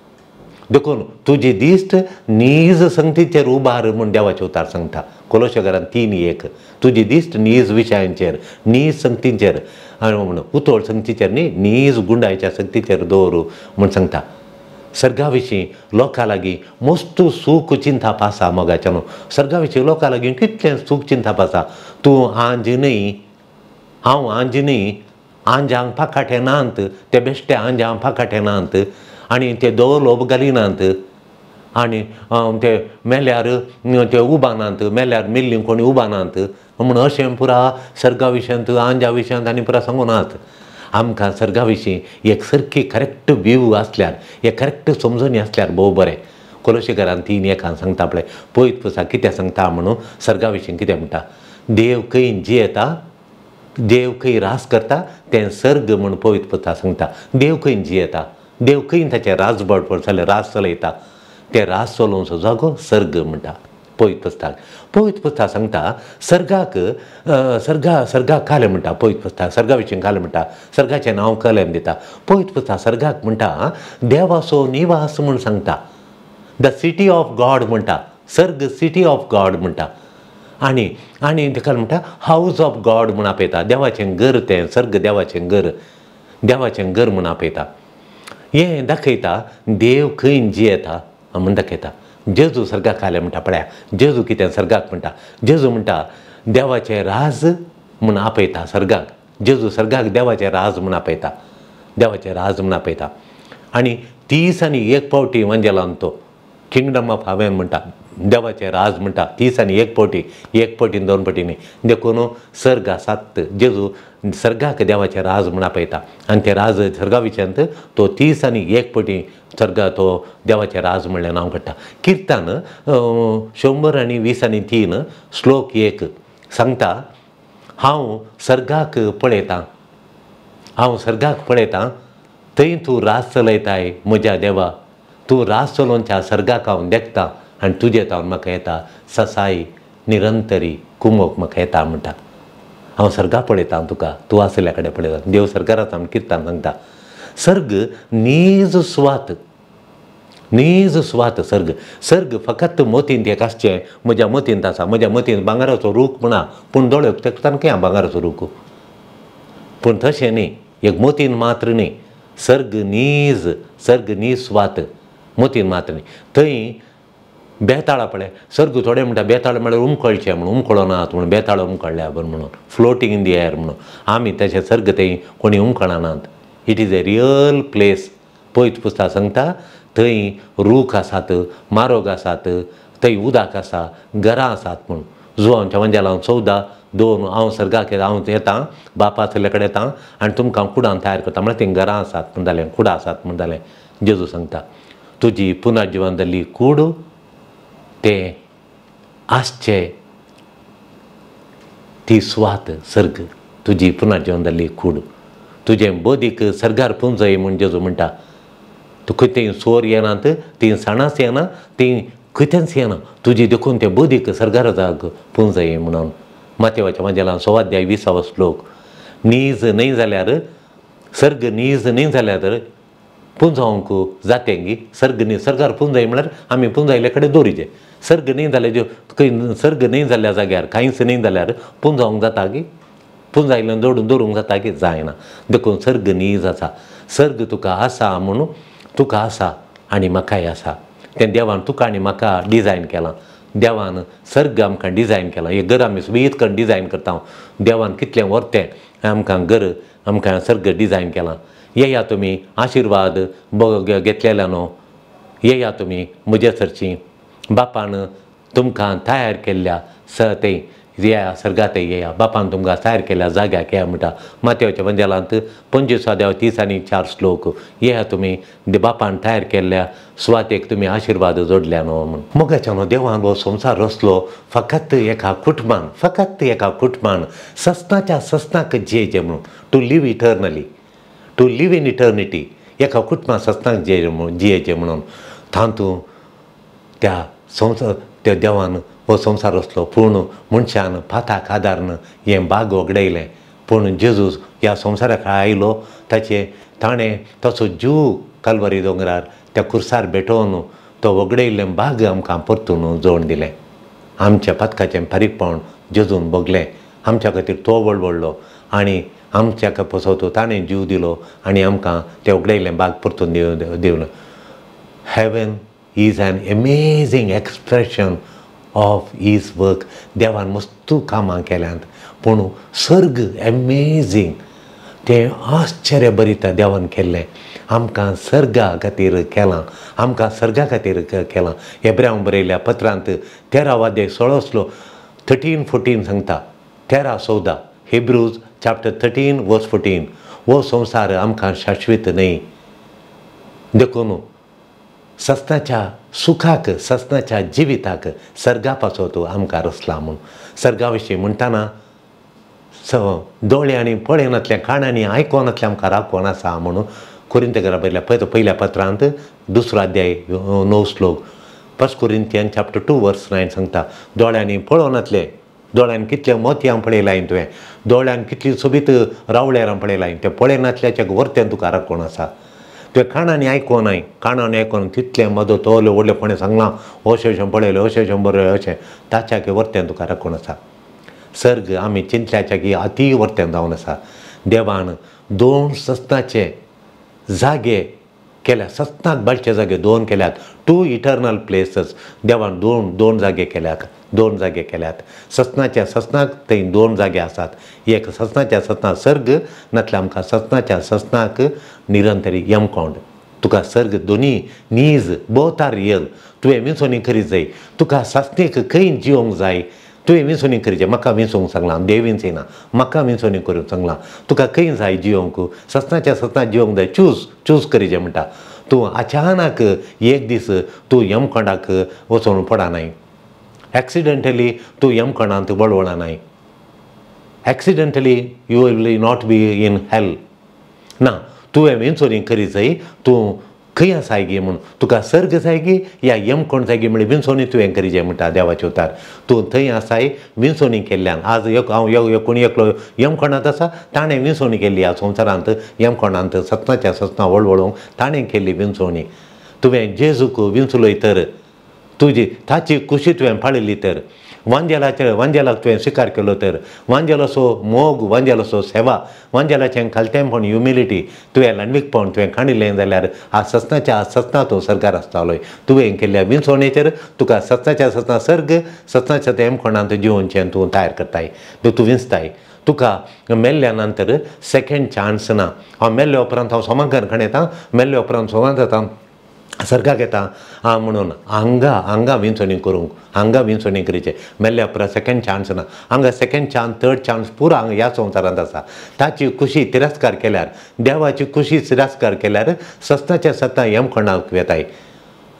देखून तुजी दिश्ट नीज संगतीचेर उबार म्हूण देवाचे उतार सांगता कोलोशाकारान 3:1 तुजी दिश्ट नीज विशयांचेर नीज संगतींचेर म्हण उतोड संगतीचेर न्ही नीज गुंडायच्या संगतीचेर दवर म्हूण सांगता सर्गा विशीं लोकां लागीं मस्त सूख चिंताप आसा मोगाच्यान सर्गा विशीं लोकां लागीं कितलें सूख चिंताप आसा तूं आंज न्ही हांव आंज न्ही आंजांक फाकाटे नांत ते बेश्टे आंजांक फाकाटे नांत आनी ते दोळ लोब घालिनात आनी ते मेल्यार ते उबानात मेल्यार मेल्लीं कोणी उबानात म्हूण अशें पुरा सर्गा विशयांत आंजा विशयांत आनी पुरा सांगूनात आमकां सर्गा विशीं एक सारकी करेक्ट व्यू आसल्यार एक करेक्ट समजणी आसल्यार भोव बरें कोलोशेकारान 3:1 सांगता पळय पळयत पुसा कितें सांगता म्हणून सर्गा विशीं कितें म्हणटा देव खंय जियेता देव खंय रास करता तें सर्ग म्हूण पळयत पुसा सांगता देव खंय जियेता देव खंय ताचें राज बळपळ जाल्यार रास चलयता ते रास चलोवचो जागो सर्ग म्हणटा पळयत पुस्ताक सांगता सर्गाक काले म्हणटा पळयत पुस्ताक सर्गा विशीं काले म्हणटा सर्गाचें नांव कलेम दिता पळयत पुस्ताक सर्गाक म्हणटा देवाचो निवास म्हूण सांगता द सिटी ऑफ गॉड म्हणटा सर्ग सिटी ऑफ गॉड म्हणटा आनी ताका म्हणटा हावज ऑफ गॉड म्हूण आपयता देवाचें घर तें सर्ग देवाचें घर म्हूण आपयता हें दाखयता देव खंय जियेता म्हूण दाखयता जेजू सर्गाक आले म्हणटा पळया जेजू कितें सर्गाक म्हणटा जेजू म्हणटा देवाचें राज म्हूण आपयता सर्गाक जेजू सर्गाक देवाचें राज म्हूण आपयता देवाचें राज म्हूण आपयता आनी 30 आनी 1 पावटी वंजेलान तो किंगडम ऑफ हावेन म्हणटा देवाचें राज म्हणटा 30 आनी 1 पावटी 1 पावटीन 2 पावटींनी देखून सर्ग आसात जेजू सर्गाक देवाचें राज म्हूण आपयता आनी ते राज सर्गा विशयांत तो 30 आनी 1 पावटी सर्गा तो देवाचें राज म्हणलें नांव काडटा किर्तन 100 आनी 20 आनी 3 श्लोक 1 सांगता हांव सर्गाक पळयतां थंय तूं राज चलयताय म्हज्या देवा तूं राज चलोवच्या सर्गाक हांव देखता आनी तुजे तावन म्हाका येता ससाई निरंतरी कुमोक म्हाका येता म्हणटा हांव सर्गाक पळयतां तुका तूं आसल्या कडेन पळयता देव सर्गार आसा म्हूण किर्तन सांगता सर्ग नीज सुवात सर्ग फकत मोतींत एक आसचें म्हज्या मोतींत आसा म्हज्या मोतींत भांगाराचो रूख म्हणा पूण दोळ्याक तेकतान खंय भांगाराचो रूख पूण तशें न्ही एक मोतीन मात्र न्ही सर्ग नीज सुवात मोतीन मात्र न्ही थंय बेताळां पळय सर्ग थोडे म्हणटा बेताळ म्हळ्यार उमकळचें म्हणून उमकळनात म्हणून बेताळ उमकळ्ळ्या बरें म्हणून फ्लोटींग इन दी एअर म्हणून आमी तशें सर्ग थंय कोणी उमकळनात it is a real place पळयत पुस्ता सांगता थंय रूख आसात मारोग आसात थंय उदक आसा घरां आसात म्हूण जुवांच्या वंजेलां 14:2 हांव सर्गाक हांव येतां बापा थंय कडेन येतां आनी तुमकां कुडान तयार करता म्हळ्यार थंय घरां आसात म्हण जालें कुडां आसात म्हण जालें जेजू सांगता तुजी पुनर्जिवन जाल्ली कूड तें आसचें ती सुवात सर्ग तुजी पुनर्जिवन जाल्ली कूड तुजें बोदीक सर्गार पुंजय म्हूण जेजू म्हणटा तूं खंय सोर येनात तीं सणास येना तीं खंयच येना तुजी देखून तें बोदीक सर्गार जाग पुंजय म्हणून माथेवाच्या मंजेला 6 अध्याय 20 श्लोक. नीज नाही जाल्यार सर्ग नीज नाही जाल्यार पुंजावंक जातेंगी सर्गार पुंजाय म्हळ्यार आमी पुंजायले कडेन दवरिचे. सर्ग न्ही जाल्यार ज्यो खंय सर्ग न्ही जाल्ल्या जाग्यार कांयच न्ही जाल्यार पुंजावंक जाता की पुंजायले दवरूंक जाता की जायना. देखून सर्ग नीज आसा. सर्ग तुका आसा म्हणून तुका आसा आनी म्हाकाय आसा. तें देवान तुका आनी म्हाका डिजायन केलां. देवान सर्ग आमकां डिजायन केलां. हें घर आमी सुबेज करून डिजायन करता. देवान कितलें वर्तें आमकां घर आमकां सर्ग डिजायन केलां. येया तुमी आशिर्वाद घेतलेल्यानो. येया तुमी म्हजे सरची बापान तुमकां तयार केल्ल्या तें येया सर्गात येया. बापान तुमकां तयार केल्ल्या जाग्याक येया म्हणटा माथेवाच्या वंजेलांत 25 अध्याय 30 आनी 4 श्लोक. येया तुमी बापान तयार केल्ल्या सुवातेक तुमी आशिर्वाद जोडल्या न्हू म्हूण. मोगाच्यानो देवान हो संवसार रचलो फकत एका कुटुंबान सस्नाच्या सस्नाक जियेचें म्हणून. To live eternally, to live in eternity. एका कुटुंबान सस्नाक जियेचें म्हणून. तातूंत त्या देवान हो संवसार रचलो. पूण मनशान पाताक आदारन हें बाग वगडयलें. पूण जेजूस ह्या संवसाराक आयलो. ताणें ताचो जीव काल्वरी दोंगरार त्या कुर्सार भेटोवन तो वगडयल्लें बाग आमकां परतून जोडून दिलें. आमच्या पातकाचें फारीकपण जेजून भोगलें. आमच्या खातीर तो वळवडलो आनी आमच्या पसोवतो ताणें जीव दिलो आनी आमकां तें वगडयल्लें बाग परतून दिवलें. Heaven is an amazing expression of his work. देवान मस्तू कामां केल्यांत. पूण सर्ग एमेझींग तें आश्चर्य भरिता देवान केल्लें. आमकां सर्गा खातीर केलां. आमकां सर्गा खातीर केलां. हेब्र्यांक बरयल्ल्या पत्रांत 13 अध्याय 16 13-14 सांगता. 13-14 Hebrews chapter 13 verse 14. हो संवसार आमकां शाश्वीत न्ही. देखून सस्नाच्या सुखाक सस्नाच्या जिविताक सर्गा पासोतो आमकां रचला म्हूण. सर्गा विशीं म्हणटाना दोळे आनी पळयनातलें कानांनी आयकोनातलें आमकां राखण आसा म्हणून कोरिंथीकारा बरयल्ल्या पयल्या पत्रांत 2 अध्याय 9 श्लोक. 1 Corinthians chapter 2 verse 9 सांगता. दोळ्यांनी पळोवनातलें, दोळ्यान कितलें मोतयां पळयलां तुवें, दोळ्यान कितली सोबीत रावळ्यारां पळयलां, तें पळयनातल्याच्या वर्तें तुका राखण आसा. तुवें कानांनी आयकोनाय, कानांनी आयकोन तितलें मदो तोले व्हडलेपणें सांगलां अशें पळयलें अशें बरयलें अशें ताच्या वर्तें तुका राखण आसा. सर्ग आमी चिंतल्याच्या की अती वर्तें जावन आसा. देवान 2 सस्नाचे जागे केल्या. सस्नाक बाळचे जागे 2 केल्यात. 2 इटर्नल प्लेसीस. देवान 2 जागे केल्यात. 2 जागे केल्यात. सस्नाच्या सस्नाक थंय 2 जागे आसात. एक सस्नाच्या सस्नाक सर्ग नातल्यार आमकां सस्नाच्या सस्नाक निरंतरी यमकोंड. तुका सर्ग दोनी नीज बोथ आर रियल. तुवें विंचोनी करीत जाय. तुका सस्नेक खंय जिवंक जाय तुवें विंचोनी करीचें. म्हाका विंचोवंक सांगलां, देव विंचयना, म्हाका विंचोनी करूंक सांगलां. तुका खंय जाय जिवंक, सस्नाच्या सस्नाक जिवंक जाय, चूज करीचें म्हणटा. तूं अचानक एक दीस तूं यमकोंडाक वचून पडनाय. एक्सिडेंटली तूं यमकोंडांत वळवळनाय. Accidentally you will not be in hell. ना, तुवें विंचोनी करीत जाय. तूं खंय आसाय गे म्हूण. तुका सर्ग जाय गी या यमकोंड जाय गी म्हळ्यार विंचोनी तुवें करीचें म्हणटा देवाचे उतार. तूं थंय आसाय विंचोनी केल्ल्यान. आज हांव कोणी एकलो यमकोंडांत आसा, ताणें विंचोनी केल्ली ह्या संवसारांत यमकोंडांत सस्नाच्या सस्ना वळवळोवंक ताणें केल्ली विंचोनी. तुवें जेजूक विंचलोय तर तुजी ताची कुशी तुवें पाळिल्ली तर, वांजेलाक तुवें स्विकार केलो तर, वांजेलाचो मोग, वांजेलाचो सेवा, वांजेलाचें खालतेंपण ह्युमिलिटी तुवें ल्हानवीकपण तुवें काडिल्लें जाल्यार सस्नाच्या सस्ना तूं सर्गार आसतालोय. तुवें केल्ल्या विंचोणेचेर तुका सस्नाच्या सस्ना सर्ग, सस्नाच्या यमकोंडांत जिवोवचें तूं तयार करताय. तूं विंचताय. तुका मेल्ल्या नंतर सेकेंड चान्स ना. हांव मेल्ल्या उपरांत हांव सोमांकार खण येता, मेल्ल्या उपरांत सोमांत जाता सर्गाक येता म्हणून हांगा विंचोनी करूंक, हांगा विंचोनी करीचें. मेल्ल्या उपरांत सेकेंड चान्स ना. हांगा सेकेंड चान्स, थर्ड चान्स पुरो हांगा ह्या संवसारांत आसा. ताची खुशी तिरस्कार केल्यार, देवाची खुशी तिरस्कार केल्यार सस्नाच्या सस्ना यमकोंडाक वेताय.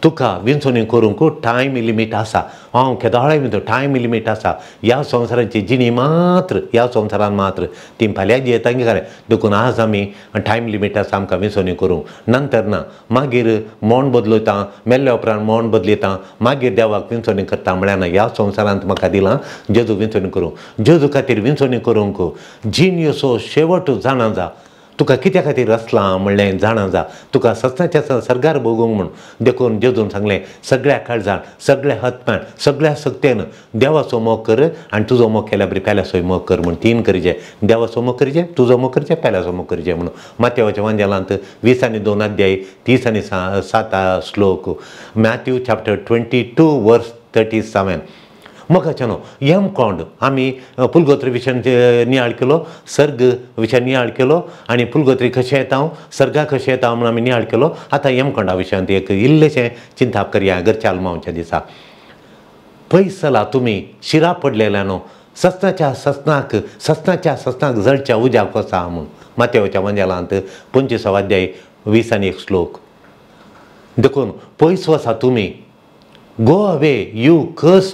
तुका विंचोनी करूंक टायम लिमीट आसा. हांव केदोळाय म्हणटा टायम लिमीट आसा. ह्या संवसाराची जिणी मात्र ह्या संवसारान मात्र ती फाल्यां येता खरें. देखून आज आमी टायम लिमीट आसा आमकां विंचोनी करूंक. नंतर ना मागीर मोण बदलयता, मेल्ल्या उपरांत मोण बदलयता, मागीर देवाक विंचोनी करता म्हळ्यार ना. ह्या संवसारांत म्हाका दिलां जेजू विंचोनी करूंक. जेजू खातीर विंचोनी करूंक जिणेचो शेवट जाणा जा. तुका कित्या खातीर आसलां म्हणलें जाणा जा. तुका सत्नाच्या सर्गार भोगूंक म्हूण. देखून जेजून सांगलें सगळ्या काळजान, सगळ्या हत्म्यान, सगळ्या सक्तेन देवाचो मोग कर आनी तुजो मोग केल्या बरी पेल्याचोय मोग कर म्हूण. 3 करिजे. देवाचो मोग करिजे, तुजो मोग करिजे, पेल्याचो मोग करिजे म्हणून. माथेवाच्या वांजेलांत 20 आनी 2 अध्याय 30 आनी 7 श्लोक. मॅथ्यू चॅप्टर 22 वर्स 37. मोगाच्यानो कोंड आमी पुलगोत्री विशय नियाळ केलो, सर्ग विशय नियाळ केलो आनी पुलगोत्री कशें येता, सर्गा कशें येता म्हूण आमी नियाळ केलो. आतां कोंडा विशयांत एक इल्लेशें चिंताप करया घरच्या आलमांवच्या दिसा. पयस चला तुमी शिरा पडलेल्यानो सस्नाच्या सस्नाक जळच्या उज्याक वचा म्हूण. माथेवाच्या वांजेलांत 25 अध्याय 20 आनी 1 श्लोक. देखून पयस वचा तुमी. Go away you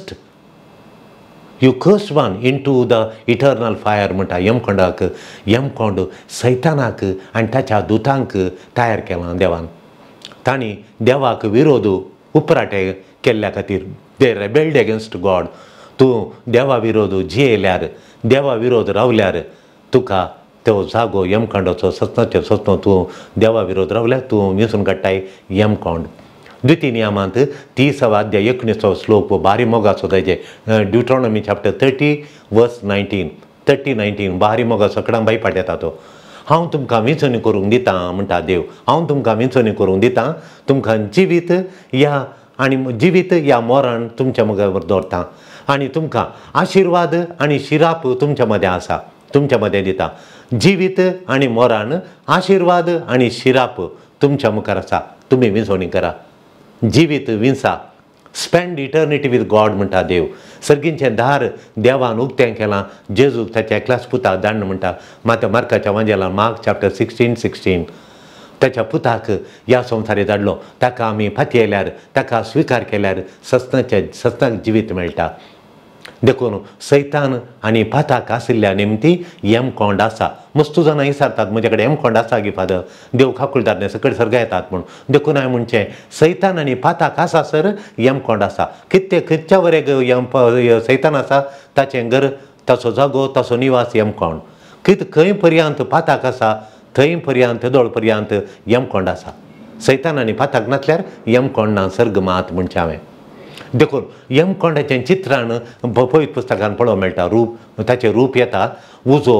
cursed one into the eternal fire म्हणटा यमकोंडाक. यमकोंड सैतानाक आनी ताच्या दुतांक तयार केलां देवान. तांणी देवाक विरोध उपराटे केल्ल्या खातीर दे रेबेल्ड अगेन्स्ट गॉड. तूं देवा विरोध जियेल्यार, देवा विरोध रावल्यार तुका तो जागो यमकोंडाचो सत्नाचो सत्नो. तूं देवा विरोध रावल्यार तूं विंचून काडटाय यमकोंड. द्वितीय नियमांत 30 अध्याय 19 श्लोक भारी मोगाचो तेजे. ड्युट्रॉनॉमी चॅप्टर 30 वर्स 19 भारी मोगाचो सगळ्यांक बायपाट येता तो. हांव तुमकां विंचोनी करूंक दितां म्हणटा देव. हांव तुमकां विंचोनी करूंक दितां. तुमकां जिवीत या मोरण तुमच्या मुखार दवरतां. आनी तुमकां आशिर्वाद आनी शिराप तुमच्या मदें आसा, तुमच्या मदें दिता. जिवीत आनी मोरण, आशिर्वाद आनी शिराप तुमच्या मुखार आसा. तुमी विंचोनी करा. जिवीत विंचा. स्पेंड इटर्निटी वीथ गॉड म्हणटा देव. सर्गींचें दार देवान उक्तें केलां. जेजू ताच्या एकल्याच पुताक धाडन म्हणटा. मार्काच्या वांजेलांत मार्क चॅप्टर 16 ताच्या पुताक ह्या संवसारी धाडलो. ताका आमी फातयेल्यार, ताका स्विकार केल्यार सस्नाक जिवीत मेळटा. देखून सैतान आनी पाताक आशिल्ल्या निमती यमकोंड आसा. मस्तू जाणां विचारतात म्हजे कडेन यमकोंड आसा गी फादर. देव खाकुलदार सकयल सर्गा येतात म्हूण. देखून हांवें म्हणचें सैतान आनी पाताक आसा सर यमकोंड आसा. खंयच्या वरेक सैतान आसा ताचें घर, ताचो जागो, ताचो निवास यमकोंड. खंय पर्यंत पाताक आसा थंय पर्यंत दोळ पर्यंत यमकोंड आसा. सैतान आनी पाताक नासल्यार यमकोंड ना. सर्ग मात म्हणचें हांवें. देखून यमकोंडाचें चित्रान पवित्र पुस्तकान पळोवंक मेळटा. ताचें रूप येता उजो.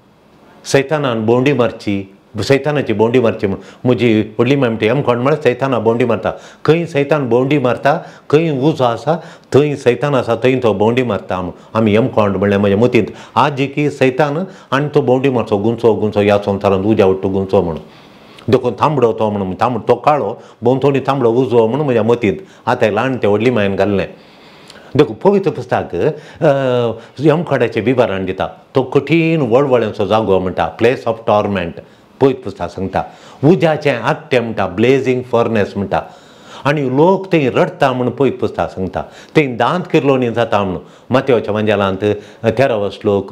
सैतानान बोंडी मारची, सैतानाची बोंडी मारची म्हूण. म्हजी व्हडली माय म्हणटा यमकोंड म्हळ्यार सैताना बोंडी मारता. खंय सैतान बोंडी मारता, खंय उजो आसा थंय सैतान आसा, थंय तो बोंडी मारता म्हूण आमी यमकोंड म्हणल्यार म्हज्या मतींत आज जी की सैतान आनी तो बोंडी मारचो गुंचो ह्या संवसारांत उज्या वट्ट गुंचो म्हणून. देखून तांबडो तो म्हणून तांबडो तो काळो भोंवतणी तांबडो उजो म्हणून म्हज्या मतींत आतां ल्हान तें व्हडली मायन घाल्लें. देखून पवित्र पुस्तक यमकोंडाचें विवरण दिता. तो कठीण वळवळ्यांचो जागो म्हणटा, प्लेस ऑफ टॉर्मेंट. पवित्र पुस्तक सांगता उज्याचें आट्टें म्हणटा, ब्लेझींग फर्नेस म्हणटा. आनी लोक थंय रडटा म्हणून पवित्र पुस्तक सांगता. थंय दांत किर्लोणी जाता म्हणून. माथेवाच्या वांजेलांत 13 श्लोक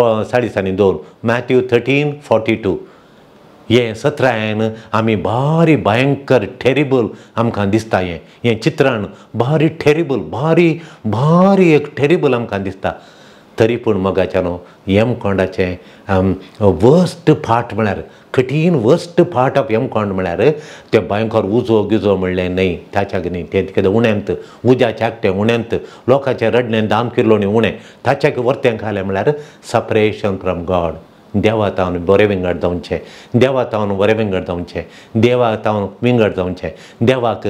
2.5. मॅथ्यू 13:42. हें सत्रायन आमी भारी भयंकर टेरिबल आमकां दिसता. हें चित्रान भारी टेरिबल, भारी एक टेरिबल आमकां दिसता. तरी पूण मोगाच्यानो यमकोंडाचें वर्स्ट पार्ट म्हळ्यार कठीण वर्स्ट पार्ट ऑफ यमकोंड म्हळ्यार तें भयंकर उजो गिजो म्हणलें न्हय. ताच्याक न्ही तें कितें उण्यांत उज्याचें आकटें उण्यांत, लोकांचें रडलें दाम किर्लोणी उणें, ताच्याक वर्तें घालें म्हळ्यार सपरेशन फ्रॉम गॉड. देवा तावन बरें विंगड जावचें, देवा तावन बरें विंगड जावचें, देवा तावन विंगड जावचें. देवाक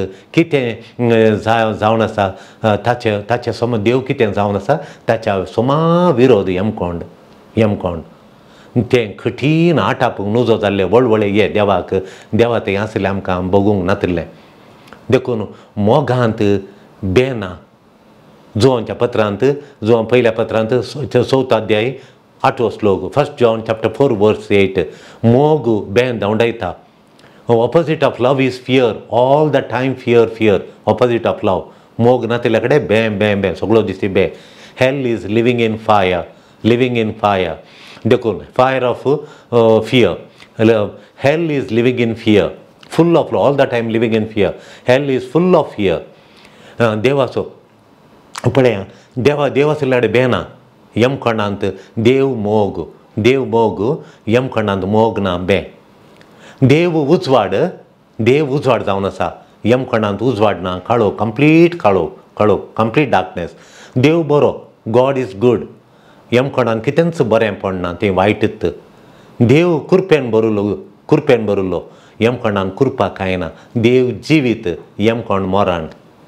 कितें जावन आसा ताचे समज देव कितें जावन आसा ताच्या सोमा विरोध यमकोंड. तें कठीण आटापूक नजो जाल्लें वळवळे हे देवा थंय आसलें आमकां बगूंक नातलें. देखून मोगांत बेना. जुवांच्या पत्रांत पयल्या पत्रांत 4 अध्याय 8 श्लोक. 1 जॉन चॅप्टर 4 वर्स 8. मोग बेन धांवडायता. Opposite of love is fear. All the time fear fear. Opposite of love. मोग ना तेल्या कडेन बें बें बें सगळो दिसती बें. Hell is living in fire. Living in fire. देखून fire of fear. Hell is living in fear. Full of all the time living in fear. Hell is full of fear. देवाचो पळय देवासले बेना यम कोणांत देव मोग. देव मोग यम कोणांत मोग ना बे. देव उजवाड जावन आसा. यम कोणांत उजवाड ना. काळो कंप्लीट काळो कंप्लीट डार्कनेस. देव बरो. God is good. यम कोणांत कितेंच बरें पडना तें वायटच. देव कुरपेन बरुल्लो. यम कोणांत कुरपा कांय ना. देव जिवीत यम कोण मरण.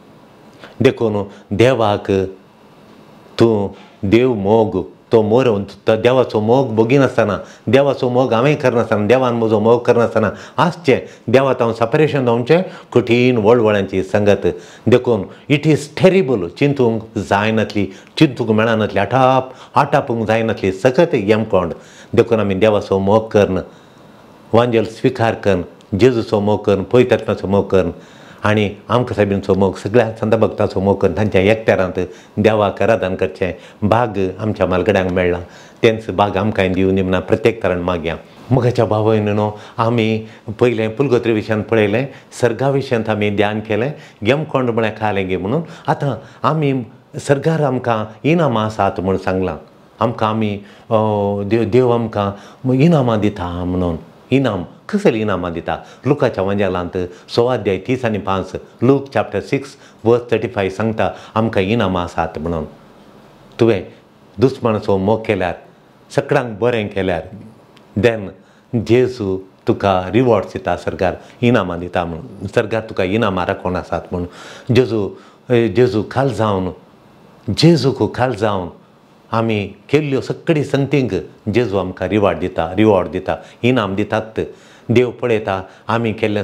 देखून देवाक तूं देव मोग तो मोरून देवाचो मोग बगीनासतना देवाचो मोग हांवें करनासतना देवान म्हजो मोग करनासतना आसचें देवात हांव सपरेशन जावचें कठीण वळवळ्यांची संगत. देखून इट इज टेरिबल. चिंतूंक जायनातली चिंतूंक मेळनातली आटापूंक जायनातली सखत यमकोंड. देखून आमी देवाचो मोग करन वांजेल स्विकार करन जेजूचो मोग करन पवित्रात्म्याचो मोग करन आनी आमकां साहेबींचो मोग सगळ्या संत भक्तांचो मोग करन तांच्या एकट्यारांत देवाक आराधन करचें भाग आमच्या मालगड्यांक मेळ्ळा. तेंच भाग आमकांय दिवं निमना प्रत्येक तरान मागया. मुखाच्या भाव भयणीनो आमी पयलें पुलगोत्री विशयांत पळयलें. सर्गा विशयांत आमी ध्यान केलें. यमकोंड म्हळ्यार खालें गे म्हणून. आतां आमी सर्गार आमकां इनामां आसात म्हूण सांगलां. आमकां आमी देव आमकां इनामां दिता म्हणून. इनाम कसली इनामां दिता. लुकाच्या वंजालांत 6 अध्याय 30 आनी 5 लूक चॅप्टर 6 वर्स 35 सांगता आमकां इनामां आसात म्हणून. तुवें दुस्मनाचो मोग केल्यार सगळ्यांक बरें केल्यार देन जेजू तुका रिवॉर्ड्स दिता. सर्गार इनामां दिता म्हणून. सर्गार तुका इनामां राखून आसात म्हणून. जेजू खाल जावन आमी केल्ल्यो सगळी संतींक जेजू आमकां रिवॉर्ड दिता इनाम दितात. देव पळयता आमी केल्लें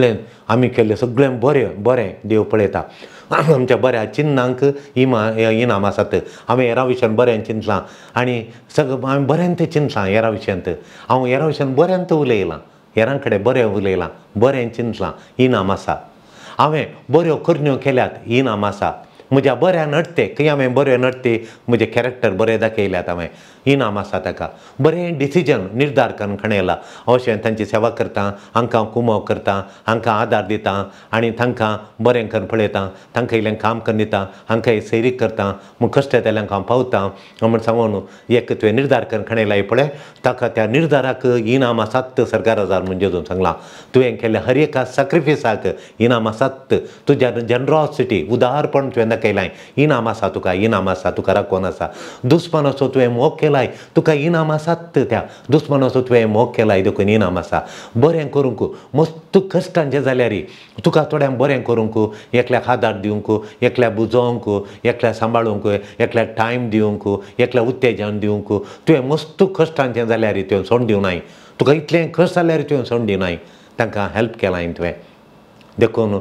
सगळें बरें देव पळयता. आमच्या बऱ्या चिन्नांक इनाम आसात. हांवें हेरा विशयान बरें चिंतलां आनी हांवें बरेंत चिंतलां हेरा विशयांत. हांव हेरा विशयान बरेंत उलयलां. हेरां कडेन बरें उलयलां बरें चिंतलां इनाम आसा. हांवें बऱ्यो करण्यो केल्यात इनाम आसा. म्हज्या बऱ्या नडते खंय हांवें बऱ्यो नडते म्हजे कॅरेक्टर बरें दाखयल्यात हांवें इनाम आसा ताका. बरें डिसिजन निर्धार करून खणयला. अशें तांची सेवा करता हांकां कुमोव करता हांकां आदार दिता आनी तांकां बरें करून पळयता तांकां इल्लें काम करून दिता हांकां सैरीक करता म्हूण कश्ट येतल्यांक हांव पावता म्हूण सांगून एक तुवें निर्धार करून खणयला पळय ताका त्या निर्धाराक इनाम आसात सर्गार हजार म्हूण जेजून सांगलां. तुवें केल्ल्या हर एका सॅक्रिफिसाक इनाम आसात. तुज्या जनरॉसिटी उदारपण तुवें दाखयलां इनाम आसा तुका राखून आसा. दुस्मनाचो तुवें मोग केलाय तुका इनाम आसात. त्या दुस्मनाचो तुवें मोग केलाय देखून इनाम आसा. बरें करूंक मस्त कश्टांचें जाल्यार तुका थोड्यांक बरें करूंक एकल्याक आदार दिवंक एकल्याक बुजोवंक एकल्याक सांबाळूंक एकल्याक टायम दिवंक एकल्याक उत्तेजन दिवंक तुवें मस्त कश्टांचें जाल्यार तुवें सोड दिवनाय. तुका इतलें कश्ट जाल्यार तुवें सोड दिवनाय. तांकां हेल्प केलाय तुवें. देखून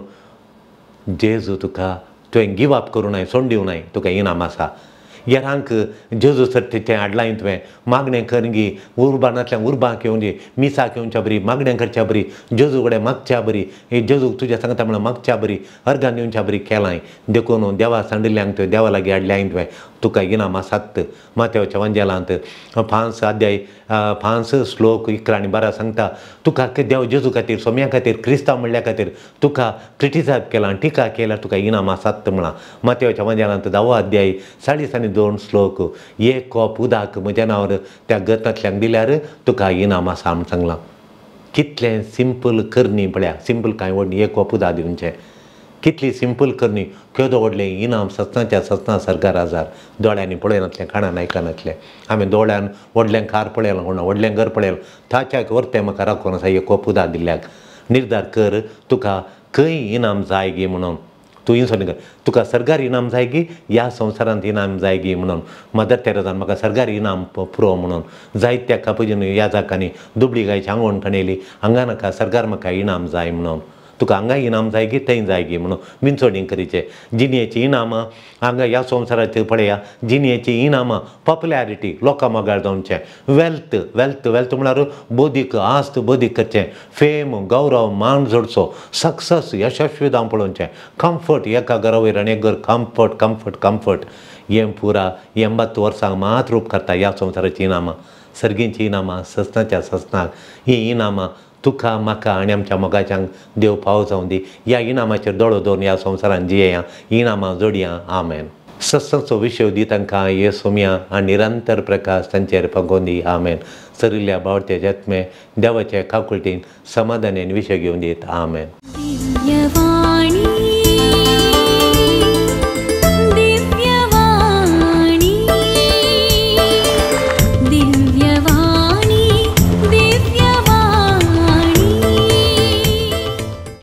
जेजू तुका तुवें गिव अप करूं नाय सोड दिवनाय तुका इनाम आसा. येरांक जेजू सर्तीचें हाडलां तुवें मागणें करगी उर्बानांतल्यान उर्बांक येवं दी मिसाक येवच्या बरी मागणें करच्या बरी जेजू कडेन मागच्या बरी जेजूक तुज्या सांगता म्हणून मागच्या बरी अर्गान येवच्या बरी केलाय. देखून देवा सांडिल्ल्यांक तुवें देवा लागीं हाडल्याय तुवें तुका इनाम आसात. माथेवच्या वंजेलांत 5 अध्याय 5 श्लोक 11 आनी 12 सांगता तुका देव जेजू खातीर सोम्या खातीर क्रिस्तांव म्हणल्या खातीर तुका क्रिटिसायज केलां टिका केल्यार तुका इनाम आसात म्हणा. माथेवच्या वंजेलांत 10 अध्याय 40 आनी 2 श्लोक एक कॉप उदक म्हज्या नांवार त्या गतांतल्यांक दिल्यार तुका इनाम आसा म्हूण सांगलां. कितलें सिंपल करणी पळया. सिंपल कांय व्हडली एक कॉप उदक दिवचें. कितली सिंपल करणी केदो व्हडलें इनाम सत्नाच्या सत्ना सर्गार हजार. दोळ्यांनी पळयनातलें कानान आयकनातलें. हांवें दोळ्यान व्हडलें कार पळयलां कोणा व्हडलें घर पळयलां ताच्याक व्हरतें म्हाका राखून आसा एक कॉप उदक दिल्ल्याक. निर्धार कर तुका खंय इनाम जाय गी म्हणून. तूं इंसोन कर तुका सरकारी इनाम जाय गी ह्या संवसारांत इनाम जाय गी म्हणून. मदर तेरेसान म्हाका सरकारी इनाम पुरो म्हणून जायत्या कापजीन ह्या जाकांनी दुबळी गायची आंगवण खणयली हांगा नाका सरकार म्हाका इनाम जाय म्हणून. तुका हांगा इनाम जाय गी थंय जाय गी म्हणून विंचोडींग करीचें. जिणेचीं इनामां हांगा ह्या संवसाराचेर पळया, जिणेचीं इनामां पॉप्युलॅरिटी, लोकां मोगाळ जावचें, वेल्थ वेल्थ वेल्थ म्हळ्यार बौद्धीक आस्त बौद्धीक करचें, फेम गौरव मान जोडचो, सक्सस यशस्वी जावन पळोवचें, कम्फर्ट एका घरा वयर आनी एक घर कम्फर्ट कम्फर्ट कम्फर्ट. हें पुरा 80 वर्सांक मात रूप करता ह्या संवसाराचीं इनामां, सर्गींचीं इनामां, सस्नाच्या सस्नाक. हीं इनामां तुका म्हाका आनी आमच्या मोगाच्यांक देव फावो जावं दी. ह्या इनामाचेर दोळो दवरून ह्या संवसारान जियेया, इनामां जोडया. आमेन. सत्संगचो विशय दी तांकां येसुमिया आनी निरंतर प्रकाश तांचेर फंगोवन दी. आमेन. सरिल्ल्या बावटे जत्मे देवाचे काकुळटीन समाधानान विशय घेवन दीत. आमेन.